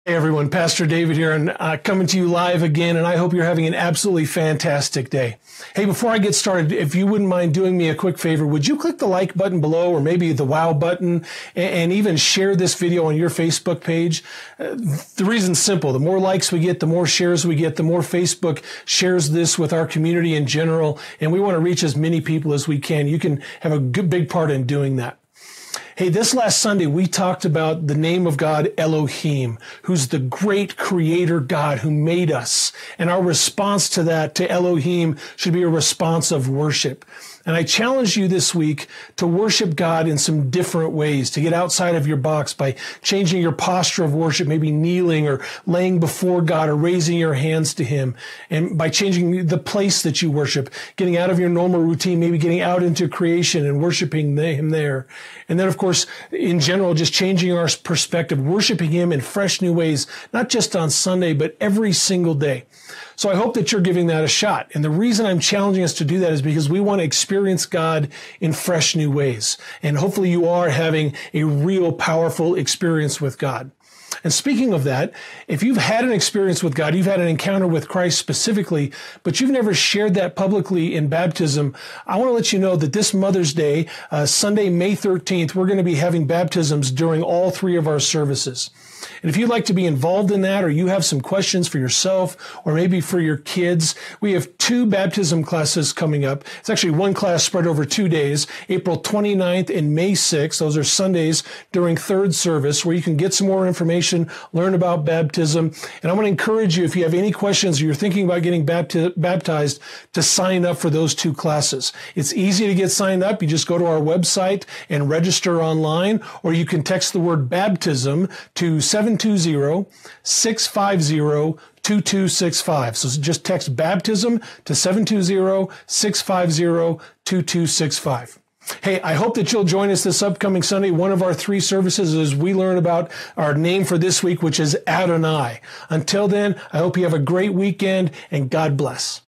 Hey everyone, Pastor David here, and coming to you live again, and I hope you're having an absolutely fantastic day. Hey, before I get started, if you wouldn't mind doing me a quick favor, would you click the like button below, or maybe the wow button, and even share this video on your Facebook page? The reason's simple. The more likes we get, the more shares we get, the more Facebook shares this with our community in general, and we want to reach as many people as we can. You can have a good big part in doing that. Hey, this last Sunday, we talked about the name of God, Elohim, who's the great creator God who made us. And our response to that, to Elohim, should be a response of worship. And I challenge you this week to worship God in some different ways, to get outside of your box by changing your posture of worship, maybe kneeling or laying before God or raising your hands to Him, and by changing the place that you worship, getting out of your normal routine, maybe getting out into creation and worshiping Him there. And then, of course, in general, just changing our perspective, worshiping Him in fresh new ways, not just on Sunday, but every single day. So I hope that you're giving that a shot. And the reason I'm challenging us to do that is because we want to experience God in fresh new ways. And hopefully you are having a real powerful experience with God. And speaking of that, if you've had an experience with God, you've had an encounter with Christ specifically, but you've never shared that publicly in baptism, I want to let you know that this Mother's Day, Sunday, May 13th, we're going to be having baptisms during all three of our services. And if you'd like to be involved in that, or you have some questions for yourself or maybe for your kids, we have 2 baptism classes coming up. It's actually one class spread over 2 days, April 29th and May 6th. Those are Sundays during third service, where you can get some more information, learn about baptism. And I want to encourage you, if you have any questions or you're thinking about getting baptized, to sign up for those 2 classes. It's easy to get signed up. You just go to our website and register online, or you can text the word baptism to 720-650-2265. So just text baptism to 720-650-2265. Hey, I hope that you'll join us this upcoming Sunday, one of our 3 services, as we learn about our name for this week, which is Adonai. Until then, I hope you have a great weekend, and God bless.